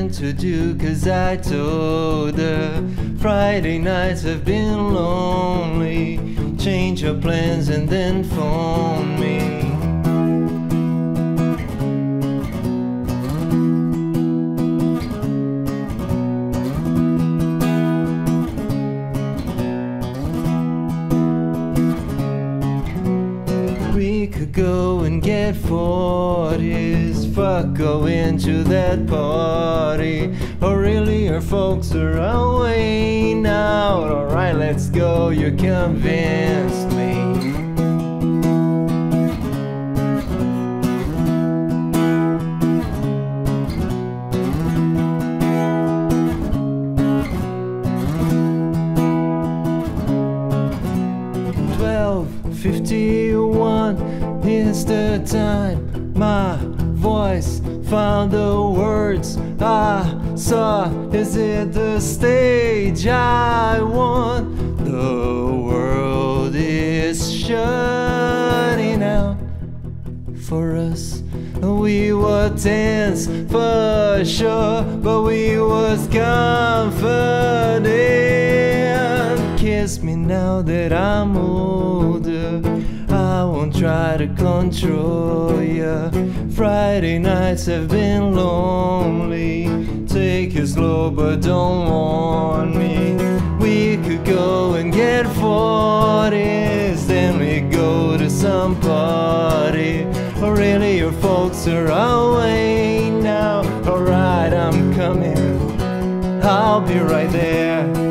to do, 'cause I told her Friday nights have been lonely. Change your plans and then phone me. We could go and get 40s, fuck going to that party. Oh really, your folks are away now. Alright, let's go, you convinced me. $12:51 is the time. My voice found the words I saw. Is it the stage I want? The world is shutting out for us. We were tense for sure, but we was confident. Kiss me now that I'm older, I won't try to control ya. Friday nights have been lonely. Take it slow but don't warn me. We could go and get 40s, then we go to some party. Oh really, your folks are away now. Alright, I'm coming, I'll be right there.